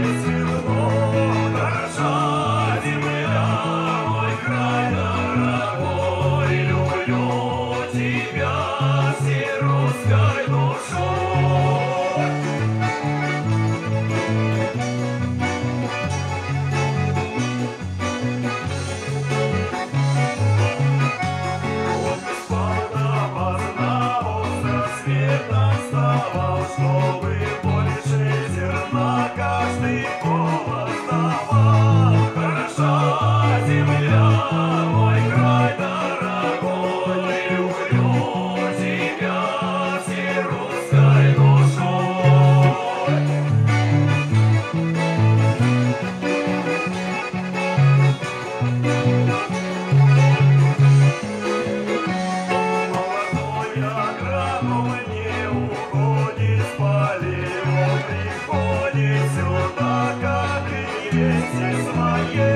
зерно. Хороша земля, мой край дорогой, люблю тебя всей русской душой. Вот ты спал допоздна, он с рассветом вставал, чтобы больше зерна каждый голос давал. Хороша земля, мой край дорогой, люблю тебя всей русской душой. Молодой агроном не уходит с полей, он приходит сюда, как и есть из моей.